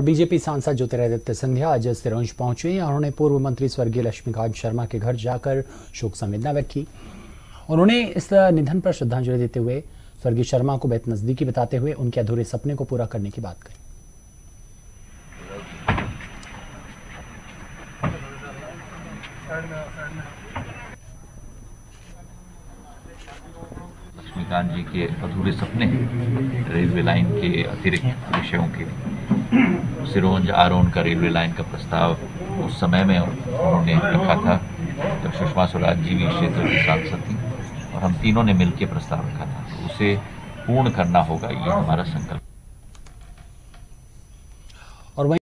BJP सांसद ज्योतिरादित्य सिंधिया आज सिरोंज पहुंचे और उन्होंने पूर्व मंत्री स्वर्गीय लक्ष्मीकांत शर्मा के घर जाकर शोक संवेदना व्यक्त की। उन्होंने इस निधन पर श्रद्धांजलि देते हुए स्वर्गीय शर्मा को बेहद नजदीकी बताते हुए उनके अधूरे सपने को पूरा करने की बात कही। लक्ष्मीकांत जी के अधूरे सपने रेलवे लाइन के अतिरिक्त विषयों के सिरोंज आरोन का रेलवे लाइन का प्रस्ताव उस समय में उन्होंने रखा था जब सुषमा स्वराज जी भी क्षेत्र की सांसद थी और हम तीनों ने मिलकर प्रस्ताव रखा था। तो उसे पूर्ण करना होगा, ये हमारा संकल्प।